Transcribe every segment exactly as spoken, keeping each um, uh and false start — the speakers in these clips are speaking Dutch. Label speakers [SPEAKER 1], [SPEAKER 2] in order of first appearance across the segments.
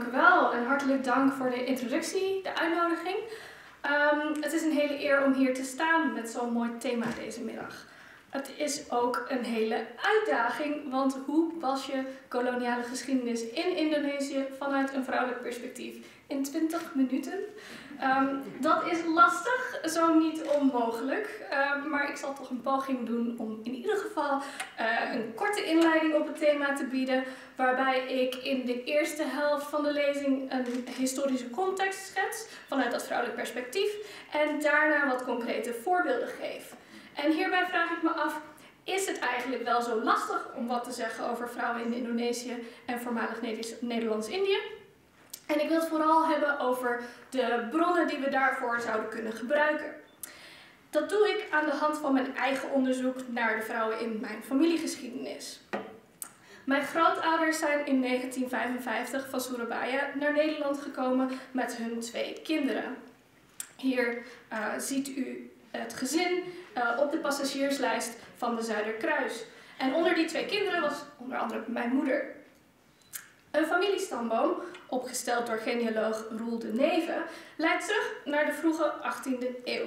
[SPEAKER 1] dank u wel en hartelijk dank voor de introductie, de uitnodiging. Um, het is een hele eer om hier te staan met zo'n mooi thema deze middag. Het is ook een hele uitdaging, want hoe was je koloniale geschiedenis in Indonesië vanuit een vrouwelijk perspectief in twintig minuten? Um, dat is lastig, zo niet onmogelijk, uh, maar ik zal toch een poging doen om in ieder geval uh, een korte inleiding op het thema te bieden, waarbij ik in de eerste helft van de lezing een historische context schets vanuit dat vrouwelijk perspectief en daarna wat concrete voorbeelden geef. En hierbij vraag ik me af, is het eigenlijk wel zo lastig om wat te zeggen over vrouwen in Indonesië en voormalig Nederlands-Indië? En ik wil het vooral hebben over de bronnen die we daarvoor zouden kunnen gebruiken. Dat doe ik aan de hand van mijn eigen onderzoek naar de vrouwen in mijn familiegeschiedenis. Mijn grootouders zijn in negentien vijfenvijftig van Surabaya naar Nederland gekomen met hun twee kinderen. Hier uh, ziet u het gezin uh, op de passagierslijst van de Zuiderkruis. En onder die twee kinderen was onder andere mijn moeder. Een familiestamboom, opgesteld door genealoog Roel de Neve, leidt terug naar de vroege achttiende eeuw.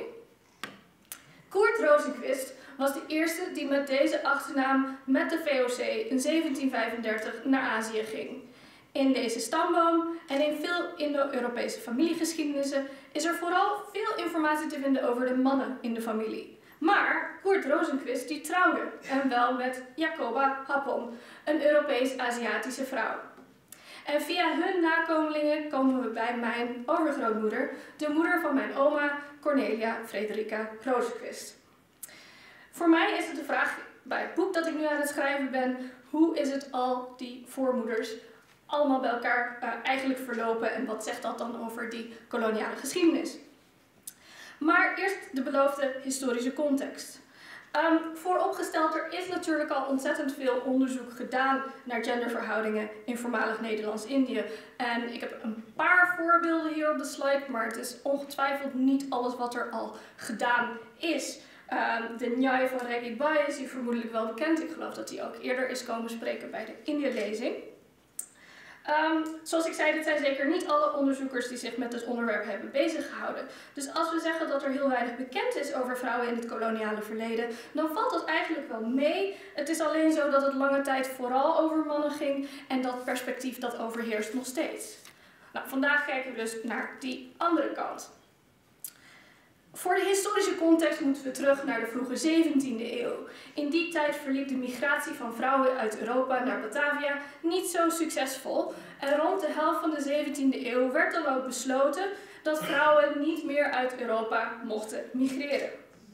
[SPEAKER 1] Koert Rosenquist was de eerste die met deze achternaam met de V O C in zeventien vijfendertig naar Azië ging. In deze stamboom en in veel Indo-Europese familiegeschiedenissen is er vooral veel informatie te vinden over de mannen in de familie. Maar Koert Rosenquist die trouwde, en wel met Jacoba Happon, een Europees-Aziatische vrouw. En via hun nakomelingen komen we bij mijn overgrootmoeder, de moeder van mijn oma Cornelia Frederica Rosenquist. Voor mij is het de vraag bij het boek dat ik nu aan het schrijven ben, hoe is het al die voormoeders allemaal bij elkaar uh, eigenlijk verlopen en wat zegt dat dan over die koloniale geschiedenis? Maar eerst de beloofde historische context. Um, vooropgesteld, er is natuurlijk al ontzettend veel onderzoek gedaan naar genderverhoudingen in voormalig Nederlands-Indië. En ik heb een paar voorbeelden hier op de slide, maar het is ongetwijfeld niet alles wat er al gedaan is. Um, de Njai van Reggie Bai is hier vermoedelijk wel bekend. Ik geloof dat hij ook eerder is komen spreken bij de Indië-lezing. Um, zoals ik zei, dit zijn zeker niet alle onderzoekers die zich met dit onderwerp hebben bezig gehouden. Dus als we zeggen dat er heel weinig bekend is over vrouwen in het koloniale verleden, dan valt dat eigenlijk wel mee. Het is alleen zo dat het lange tijd vooral over mannen ging en dat perspectief dat overheerst nog steeds. Nou, vandaag kijken we dus naar die andere kant. Voor de historische context moeten we terug naar de vroege zeventiende eeuw. In die tijd verliep de migratie van vrouwen uit Europa naar Batavia niet zo succesvol. En rond de helft van de zeventiende eeuw werd dan ook besloten dat vrouwen niet meer uit Europa mochten migreren.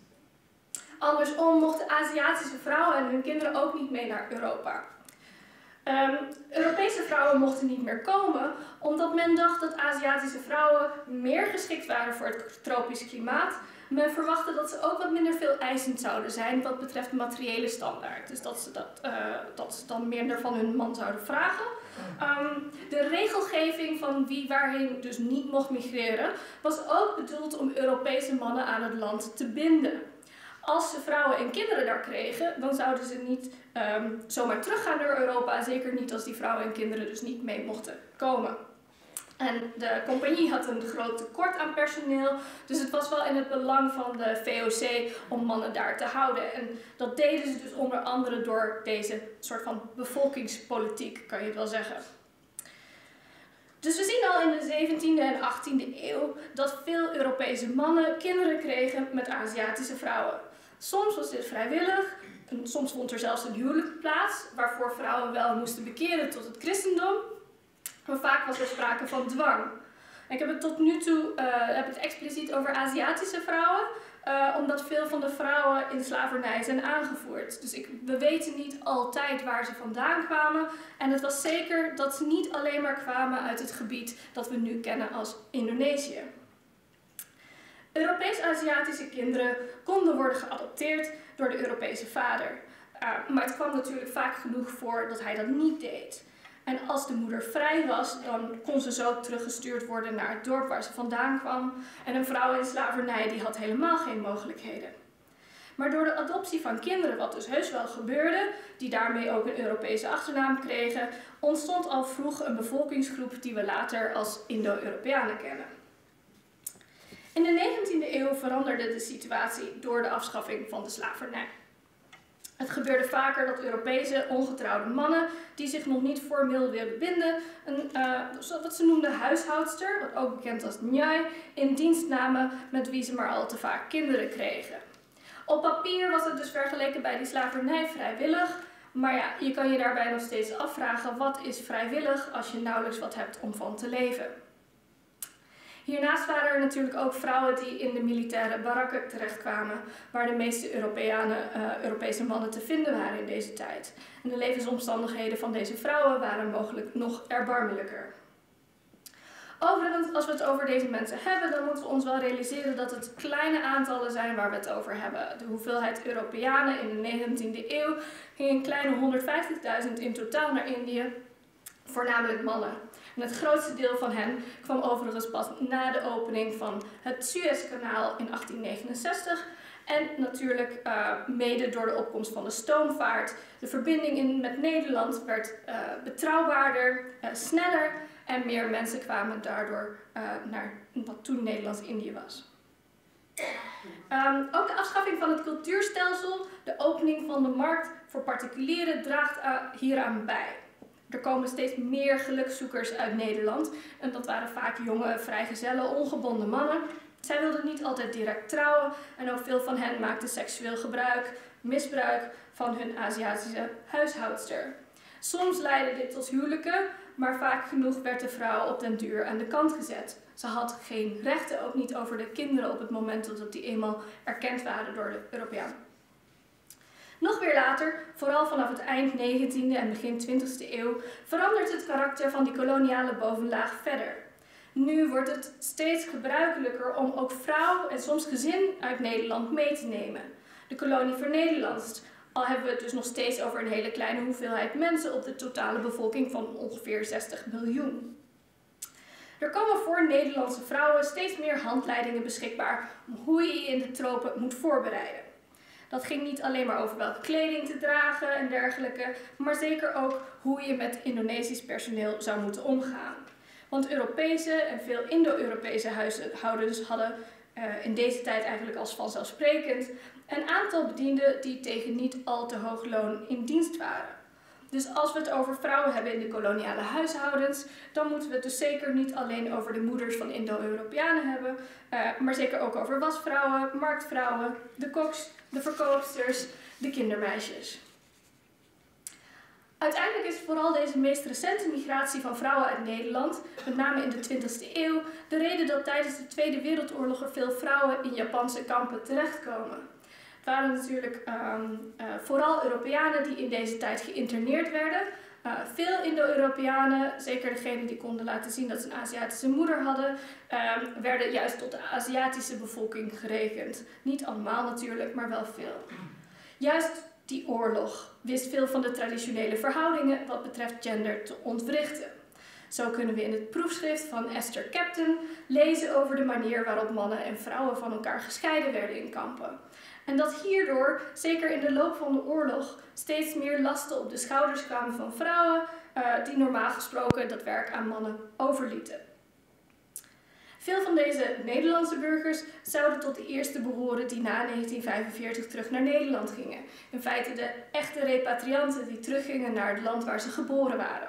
[SPEAKER 1] Andersom mochten Aziatische vrouwen en hun kinderen ook niet mee naar Europa. Um, Europese vrouwen mochten niet meer komen, omdat men dacht dat Aziatische vrouwen meer geschikt waren voor het tropisch klimaat. Men verwachtte dat ze ook wat minder veel eisend zouden zijn wat betreft materiële standaard. Dus dat ze, dat, uh, dat ze dan minder van hun man zouden vragen. Um, de regelgeving van wie waarheen dus niet mocht migreren was ook bedoeld om Europese mannen aan het land te binden. Als ze vrouwen en kinderen daar kregen, dan zouden ze niet um, zomaar teruggaan naar Europa. Zeker niet als die vrouwen en kinderen dus niet mee mochten komen. En de compagnie had een groot tekort aan personeel. Dus het was wel in het belang van de V O C om mannen daar te houden. En dat deden ze dus onder andere door deze soort van bevolkingspolitiek, kan je het wel zeggen. Dus we zien al in de zeventiende en achttiende eeuw dat veel Europese mannen kinderen kregen met Aziatische vrouwen. Soms was dit vrijwillig, en soms vond er zelfs een huwelijk plaats, waarvoor vrouwen wel moesten bekeren tot het christendom. Maar vaak was er sprake van dwang. Ik heb het tot nu toe uh, heb het expliciet over Aziatische vrouwen, uh, omdat veel van de vrouwen in slavernij zijn aangevoerd. Dus ik, we weten niet altijd waar ze vandaan kwamen. En het was zeker dat ze niet alleen maar kwamen uit het gebied dat we nu kennen als Indonesië. Europees-Aziatische kinderen konden worden geadopteerd door de Europese vader. Uh, maar het kwam natuurlijk vaak genoeg voor dat hij dat niet deed. En als de moeder vrij was, dan kon ze zo teruggestuurd worden naar het dorp waar ze vandaan kwam. En een vrouw in slavernij die had helemaal geen mogelijkheden. maar door de adoptie van kinderen, wat dus heus wel gebeurde, die daarmee ook een Europese achternaam kregen, ontstond al vroeg een bevolkingsgroep die we later als Indo-Europeanen kennen. In de negentiende eeuw veranderde de situatie door de afschaffing van de slavernij. Het gebeurde vaker dat Europese ongetrouwde mannen, die zich nog niet formeel wilden binden, een, uh, wat ze noemden huishoudster, wat ook bekend als njai, in dienst namen met wie ze maar al te vaak kinderen kregen. Op papier was het dus vergeleken bij die slavernij vrijwillig, maar ja, je kan je daarbij nog steeds afvragen wat is vrijwillig als je nauwelijks wat hebt om van te leven. Hiernaast waren er natuurlijk ook vrouwen die in de militaire barakken terechtkwamen, waar de meeste Europeanen, uh, Europese mannen te vinden waren in deze tijd. En de levensomstandigheden van deze vrouwen waren mogelijk nog erbarmelijker. Overigens, als we het over deze mensen hebben, dan moeten we ons wel realiseren dat het kleine aantallen zijn waar we het over hebben. De hoeveelheid Europeanen in de negentiende eeuw ging een kleine honderdvijftigduizend in totaal naar Indië, voornamelijk mannen. En het grootste deel van hen kwam overigens pas na de opening van het Suezkanaal in achttien negenenzestig. En natuurlijk uh, mede door de opkomst van de stoomvaart. De verbinding in, met Nederland werd uh, betrouwbaarder, uh, sneller en meer mensen kwamen daardoor uh, naar wat toen Nederlands-Indië was. Um, ook de afschaffing van het cultuurstelsel, de opening van de markt voor particulieren draagt uh, hieraan bij. Er komen steeds meer gelukszoekers uit Nederland en dat waren vaak jonge, vrijgezelle, ongebonden mannen. Zij wilden niet altijd direct trouwen en ook veel van hen maakten seksueel gebruik, misbruik van hun Aziatische huishoudster. Soms leidde dit tot huwelijken, maar vaak genoeg werd de vrouw op den duur aan de kant gezet. Ze had geen rechten, ook niet over de kinderen op het moment dat die eenmaal erkend waren door de Europeanen. Nog weer later, vooral vanaf het eind negentiende en begin twintigste eeuw, verandert het karakter van die koloniale bovenlaag verder. Nu wordt het steeds gebruikelijker om ook vrouw en soms gezin uit Nederland mee te nemen. De kolonie vernederlandst, al hebben we het dus nog steeds over een hele kleine hoeveelheid mensen op de totale bevolking van ongeveer zestig miljoen. Er komen voor Nederlandse vrouwen steeds meer handleidingen beschikbaar om hoe je je in de tropen moet voorbereiden. Dat ging niet alleen maar over welke kleding te dragen en dergelijke, maar zeker ook hoe je met Indonesisch personeel zou moeten omgaan. Want Europese en veel Indo-Europese huishoudens hadden uh, in deze tijd eigenlijk als vanzelfsprekend een aantal bedienden die tegen niet al te hoog loon in dienst waren. Dus als we het over vrouwen hebben in de koloniale huishoudens, dan moeten we het dus zeker niet alleen over de moeders van Indo-Europeanen hebben, uh, maar zeker ook over wasvrouwen, marktvrouwen, de koks, de verkoopsters, de kindermeisjes. Uiteindelijk is vooral deze meest recente migratie van vrouwen uit Nederland, met name in de twintigste eeuw, de reden dat tijdens de Tweede Wereldoorlog er veel vrouwen in Japanse kampen terechtkomen. Het waren natuurlijk um, uh, vooral Europeanen die in deze tijd geïnterneerd werden. Uh, veel Indo-Europeanen, zeker degenen die konden laten zien dat ze een Aziatische moeder hadden, uh, werden juist tot de Aziatische bevolking gerekend. Niet allemaal natuurlijk, maar wel veel. Juist die oorlog wist veel van de traditionele verhoudingen wat betreft gender te ontwrichten. Zo kunnen we in het proefschrift van Esther Captain lezen over de manier waarop mannen en vrouwen van elkaar gescheiden werden in kampen. En dat hierdoor, zeker in de loop van de oorlog, steeds meer lasten op de schouders kwamen van vrouwen uh, die normaal gesproken dat werk aan mannen overlieten. Veel van deze Nederlandse burgers zouden tot de eerste behoren die na negentien vijfenveertig terug naar Nederland gingen. In feite de echte repatrianten die teruggingen naar het land waar ze geboren waren.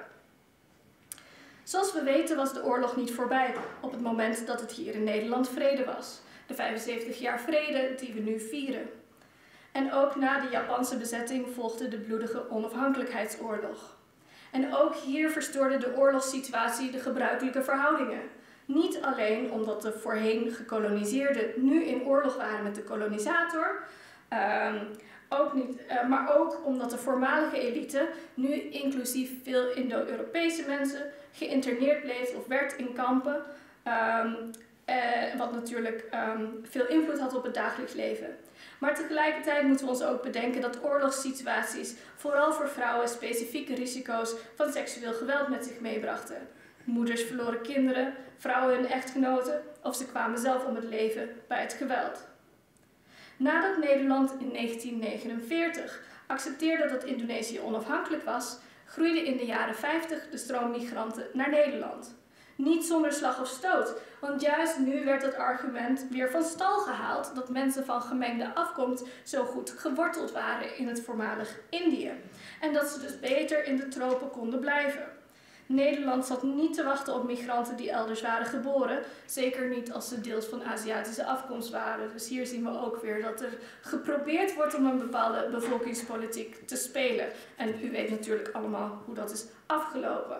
[SPEAKER 1] Zoals we weten was de oorlog niet voorbij op het moment dat het hier in Nederland vrede was. De vijfenzeventig jaar vrede die we nu vieren. En ook na de Japanse bezetting volgde de bloedige onafhankelijkheidsoorlog. En ook hier verstoorde de oorlogssituatie de gebruikelijke verhoudingen. Niet alleen omdat de voorheen gekoloniseerden nu in oorlog waren met de kolonisator, um, ook niet, uh, maar ook omdat de voormalige elite, nu inclusief veel Indo-Europese mensen, geïnterneerd bleef of werd in kampen, um, uh, wat natuurlijk um, veel invloed had op het dagelijks leven. Maar tegelijkertijd moeten we ons ook bedenken dat oorlogssituaties vooral voor vrouwen specifieke risico's van seksueel geweld met zich meebrachten. Moeders verloren kinderen, vrouwen hun echtgenoten of ze kwamen zelf om het leven bij het geweld. Nadat Nederland in negentien negenenveertig accepteerde dat Indonesië onafhankelijk was, groeide in de jaren vijftig de stroom migranten naar Nederland. Niet zonder slag of stoot, want juist nu werd het argument weer van stal gehaald dat mensen van gemengde afkomst zo goed geworteld waren in het voormalig Indië en dat ze dus beter in de tropen konden blijven. Nederland zat niet te wachten op migranten die elders waren geboren, zeker niet als ze deels van Aziatische afkomst waren. Dus hier zien we ook weer dat er geprobeerd wordt om een bepaalde bevolkingspolitiek te spelen. En u weet natuurlijk allemaal hoe dat is afgelopen.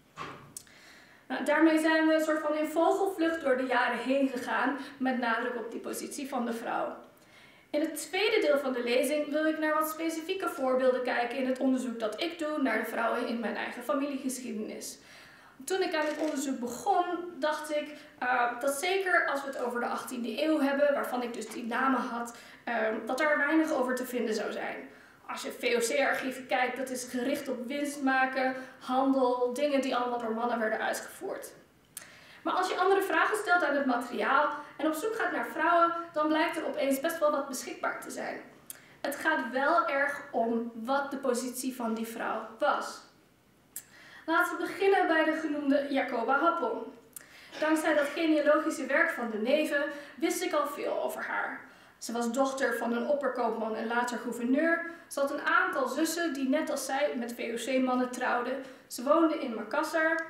[SPEAKER 1] Nou, daarmee zijn we een soort van in vogelvlucht door de jaren heen gegaan, met nadruk op die positie van de vrouw. In het tweede deel van de lezing wil ik naar wat specifieke voorbeelden kijken in het onderzoek dat ik doe naar de vrouwen in mijn eigen familiegeschiedenis. Toen ik aan dit onderzoek begon, dacht ik uh, dat zeker als we het over de achttiende eeuw hebben, waarvan ik dus die namen had, uh, dat daar weinig over te vinden zou zijn. Als je V O C-archieven kijkt, dat is gericht op winst maken, handel, dingen die allemaal door mannen werden uitgevoerd. Maar als je andere vragen stelt aan het materiaal en op zoek gaat naar vrouwen, dan blijkt er opeens best wel wat beschikbaar te zijn. Het gaat wel erg om wat de positie van die vrouw was. Laten we beginnen bij de genoemde Jacoba Happon. Dankzij dat genealogische werk van de neven wist ik al veel over haar. Ze was dochter van een opperkoopman en later gouverneur. Ze had een aantal zussen die net als zij met V O C-mannen trouwden. Ze woonde in Makassar.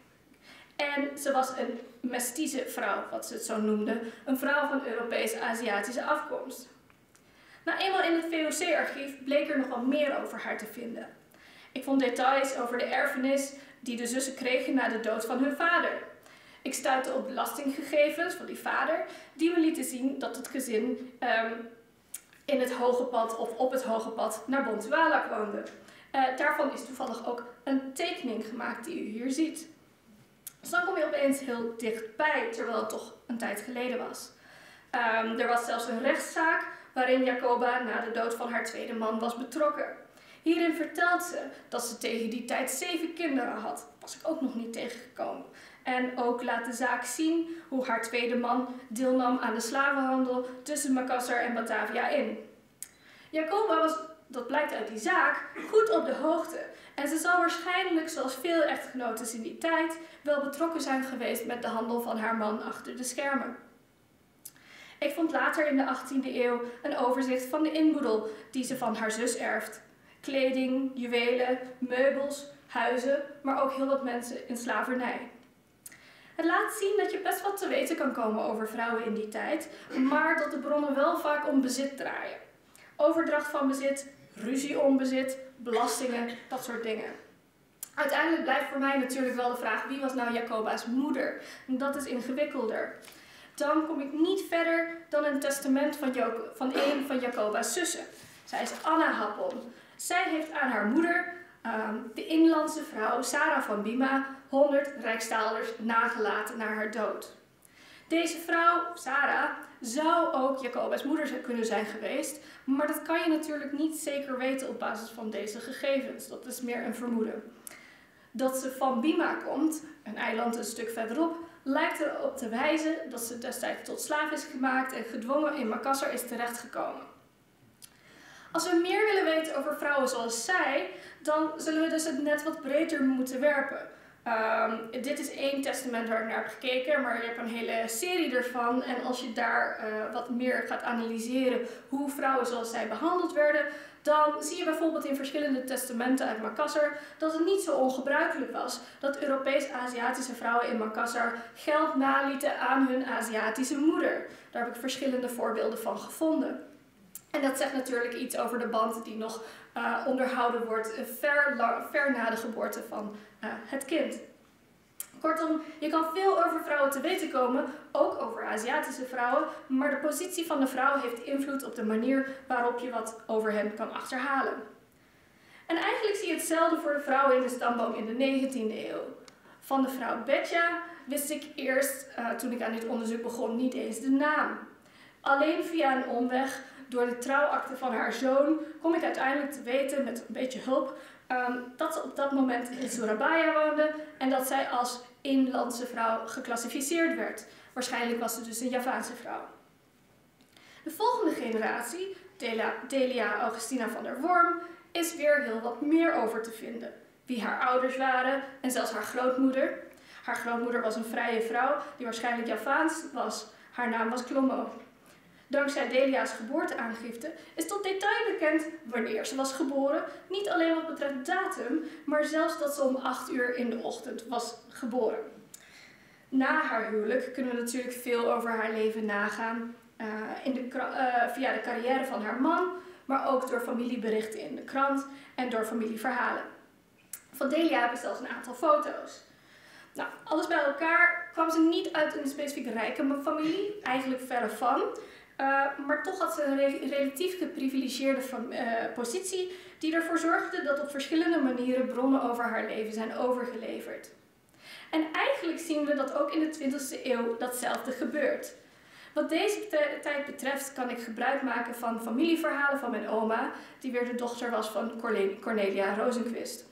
[SPEAKER 1] En ze was een mestize vrouw, wat ze het zo noemden. Een vrouw van Europees-Aziatische afkomst. Nou, eenmaal in het V O C-archief bleek er nog wat meer over haar te vinden. Ik vond details over de erfenis die de zussen kregen na de dood van hun vader. Ik stuitte op belastinggegevens van die vader, die me lieten zien dat het gezin um, in het Hoge Pad of op het Hoge Pad naar Bontuala woonde. Uh, daarvan is toevallig ook een tekening gemaakt die u hier ziet. Dus dan kom je opeens heel dichtbij, terwijl het toch een tijd geleden was. Um, er was zelfs een rechtszaak waarin Jacoba na de dood van haar tweede man was betrokken. Hierin vertelt ze dat ze tegen die tijd zeven kinderen had. Was ik ook nog niet tegengekomen. En ook laat de zaak zien hoe haar tweede man deelnam aan de slavenhandel tussen Makassar en Batavia in. Jacoba was, dat blijkt uit die zaak, goed op de hoogte. En ze zal waarschijnlijk, zoals veel echtgenotes in die tijd, wel betrokken zijn geweest met de handel van haar man achter de schermen. Ik vond later in de achttiende eeuw een overzicht van de inboedel die ze van haar zus erft. Kleding, juwelen, meubels, huizen, maar ook heel wat mensen in slavernij. Het laat zien dat je best wat te weten kan komen over vrouwen in die tijd, maar dat de bronnen wel vaak om bezit draaien. Overdracht van bezit, ruzie om bezit, belastingen, dat soort dingen. Uiteindelijk blijft voor mij natuurlijk wel de vraag, wie was nou Jacoba's moeder? En dat is ingewikkelder. Dan kom ik niet verder dan een testament van, jo van een van Jacoba's zussen. Zij is Anna Happon. Zij heeft aan haar moeder, um, de inlandse vrouw Sarah van Bima, honderd rijksdaalders nagelaten na haar dood. Deze vrouw, Sarah, zou ook Jacoba's moeder kunnen zijn geweest, maar dat kan je natuurlijk niet zeker weten op basis van deze gegevens. Dat is meer een vermoeden. Dat ze van Bima komt, een eiland een stuk verderop, lijkt erop te wijzen dat ze destijds tot slaaf is gemaakt en gedwongen in Makassar is terechtgekomen. Als we meer willen weten over vrouwen zoals zij, dan zullen we dus het net wat breder moeten werpen. Um, dit is één testament waar ik naar heb gekeken, maar je hebt een hele serie ervan. En als je daar uh, wat meer gaat analyseren hoe vrouwen zoals zij behandeld werden, dan zie je bijvoorbeeld in verschillende testamenten uit Makassar dat het niet zo ongebruikelijk was dat Europees-Aziatische vrouwen in Makassar geld nalieten aan hun Aziatische moeder. Daar heb ik verschillende voorbeelden van gevonden. En dat zegt natuurlijk iets over de band die nog uh, onderhouden wordt ver, lang, ver na de geboorte van uh, het kind. Kortom, je kan veel over vrouwen te weten komen, ook over Aziatische vrouwen, maar de positie van de vrouw heeft invloed op de manier waarop je wat over hen kan achterhalen. En eigenlijk zie je hetzelfde voor de vrouwen in de stamboom in de negentiende eeuw. Van de vrouw Betja wist ik eerst, uh, toen ik aan dit onderzoek begon, niet eens de naam. Alleen via een omweg, door de trouwakte van haar zoon, kom ik uiteindelijk te weten, met een beetje hulp, um, dat ze op dat moment in Surabaya woonde en dat zij als inlandse vrouw geclassificeerd werd. Waarschijnlijk was ze dus een Javaanse vrouw. De volgende generatie, Delia, Delia Augustina van der Worm, is weer heel wat meer over te vinden. Wie haar ouders waren en zelfs haar grootmoeder. Haar grootmoeder was een vrije vrouw die waarschijnlijk Javaans was. Haar naam was Clomo. Dankzij Delia's geboorteaangifte is tot detail bekend wanneer ze was geboren. Niet alleen wat betreft datum, maar zelfs dat ze om acht uur in de ochtend was geboren. Na haar huwelijk kunnen we natuurlijk veel over haar leven nagaan. Uh, in de, uh, via de carrière van haar man, maar ook door familieberichten in de krant en door familieverhalen. Van Delia heb ik zelfs een aantal foto's. Nou, alles bij elkaar kwam ze niet uit een specifiek rijke familie, eigenlijk verre van. Uh, maar toch had ze een re relatief geprivilegeerde uh, positie die ervoor zorgde dat op verschillende manieren bronnen over haar leven zijn overgeleverd. En eigenlijk zien we dat ook in de twintigste eeuw datzelfde gebeurt. Wat deze tijd betreft kan ik gebruik maken van familieverhalen van mijn oma, die weer de dochter was van Cornelia Rosenquist.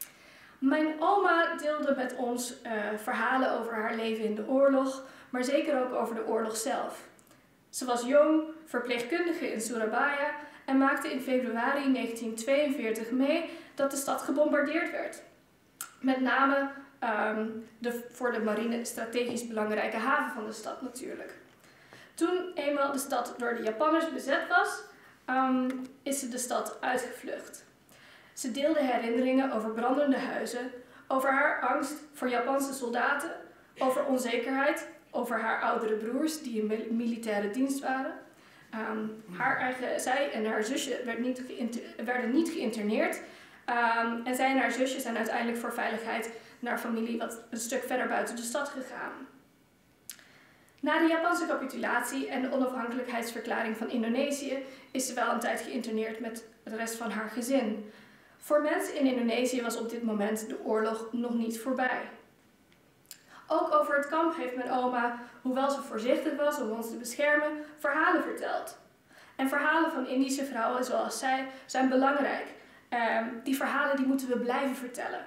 [SPEAKER 1] Mijn oma deelde met ons uh, verhalen over haar leven in de oorlog, maar zeker ook over de oorlog zelf. Ze was jong, verpleegkundige in Surabaya en maakte in februari negentien tweeënveertig mee dat de stad gebombardeerd werd. Met name um, de, voor de marine strategisch belangrijke haven van de stad natuurlijk. Toen eenmaal de stad door de Japanners bezet was, um, is ze de stad uitgevlucht. Ze deelde herinneringen over brandende huizen, over haar angst voor Japanse soldaten, over onzekerheid, over haar oudere broers die in militaire dienst waren. Um, haar eigen, zij en haar zusje werd niet werden niet geïnterneerd. Um, en zij en haar zusje zijn uiteindelijk voor veiligheid naar familie wat een stuk verder buiten de stad gegaan. Na de Japanse capitulatie en de onafhankelijkheidsverklaring van Indonesië is ze wel een tijd geïnterneerd met de rest van haar gezin. Voor mensen in Indonesië was op dit moment de oorlog nog niet voorbij. Ook over het kamp heeft mijn oma, hoewel ze voorzichtig was om ons te beschermen, verhalen verteld. En verhalen van Indische vrouwen zoals zij zijn belangrijk. Um, die verhalen die moeten we blijven vertellen.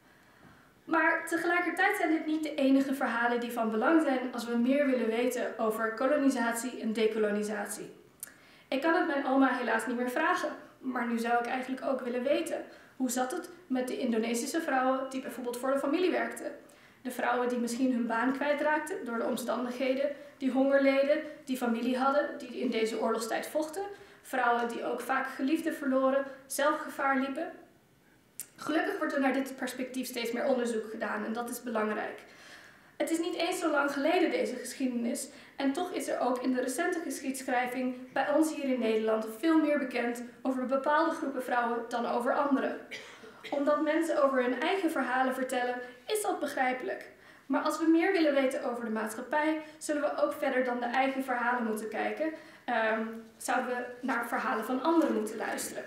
[SPEAKER 1] Maar tegelijkertijd zijn dit niet de enige verhalen die van belang zijn als we meer willen weten over kolonisatie en dekolonisatie. Ik kan het mijn oma helaas niet meer vragen, maar nu zou ik eigenlijk ook willen weten. Hoe zat het met de Indonesische vrouwen die bijvoorbeeld voor de familie werkten? De vrouwen die misschien hun baan kwijtraakten door de omstandigheden, die honger leden, die familie hadden, die in deze oorlogstijd vochten. Vrouwen die ook vaak geliefden verloren, zelf gevaar liepen. Gelukkig wordt er naar dit perspectief steeds meer onderzoek gedaan en dat is belangrijk. Het is niet eens zo lang geleden deze geschiedenis en toch is er ook in de recente geschiedschrijving bij ons hier in Nederland veel meer bekend over bepaalde groepen vrouwen dan over andere. Omdat mensen over hun eigen verhalen vertellen, is dat begrijpelijk. Maar als we meer willen weten over de maatschappij, zullen we ook verder dan de eigen verhalen moeten kijken. Um, zouden we naar verhalen van anderen moeten luisteren.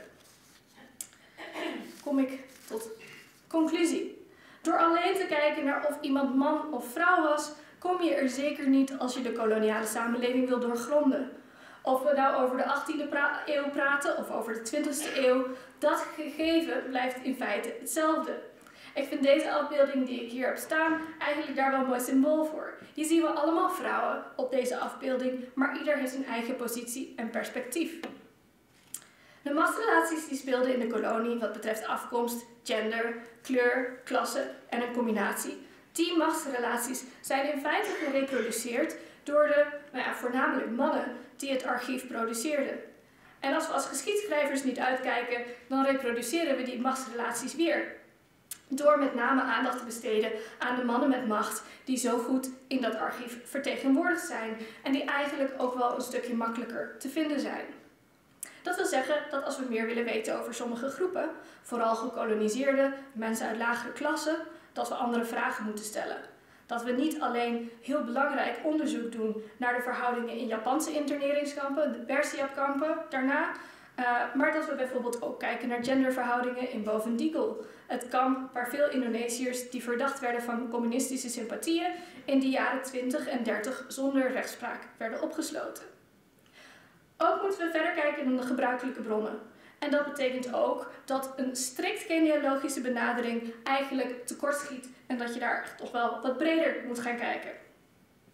[SPEAKER 1] Kom ik tot conclusie. Door alleen te kijken naar of iemand man of vrouw was, kom je er zeker niet als je de koloniale samenleving wil doorgronden. Of we nou over de achttiende eeuw praten of over de twintigste eeuw, dat gegeven blijft in feite hetzelfde. Ik vind deze afbeelding die ik hier heb staan eigenlijk daar wel een mooi symbool voor. Hier zien we allemaal vrouwen op deze afbeelding, maar ieder heeft zijn eigen positie en perspectief. De machtsrelaties die speelden in de kolonie wat betreft afkomst, gender, kleur, klasse en een combinatie. Die machtsrelaties zijn in feite gereproduceerd door de, nou ja, voornamelijk mannen die het archief produceerden. En als we als geschiedschrijvers niet uitkijken, dan reproduceren we die machtsrelaties weer. Door met name aandacht te besteden aan de mannen met macht die zo goed in dat archief vertegenwoordigd zijn en die eigenlijk ook wel een stukje makkelijker te vinden zijn. Dat wil zeggen dat als we meer willen weten over sommige groepen, vooral gekoloniseerde, mensen uit lagere klassen, dat we andere vragen moeten stellen. Dat we niet alleen heel belangrijk onderzoek doen naar de verhoudingen in Japanse interneringskampen, de Persiapkampen daarna, uh, maar dat we bijvoorbeeld ook kijken naar genderverhoudingen in Boven-Diegel, het kamp waar veel Indonesiërs die verdacht werden van communistische sympathieën in de jaren twintig en dertig zonder rechtspraak werden opgesloten. Ook moeten we verder kijken dan de gebruikelijke bronnen. En dat betekent ook dat een strikt genealogische benadering eigenlijk tekortschiet en dat je daar toch wel wat breder moet gaan kijken.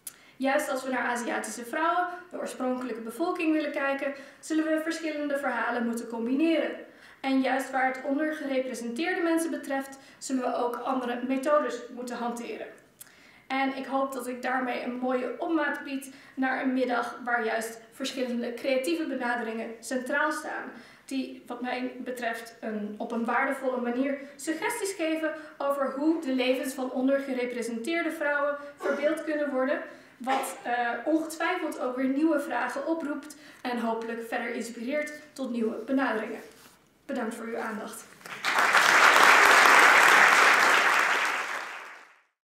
[SPEAKER 1] Juist als we naar Aziatische vrouwen, de oorspronkelijke bevolking, willen kijken, zullen we verschillende verhalen moeten combineren. En juist waar het ondergerepresenteerde mensen betreft, zullen we ook andere methodes moeten hanteren. En ik hoop dat ik daarmee een mooie opmaat bied naar een middag waar juist verschillende creatieve benaderingen centraal staan. Die wat mij betreft een, op een waardevolle manier suggesties geven over hoe de levens van ondergerepresenteerde vrouwen verbeeld kunnen worden. Wat uh, ongetwijfeld ook weer nieuwe vragen oproept en hopelijk verder inspireert tot nieuwe benaderingen. Bedankt voor uw aandacht.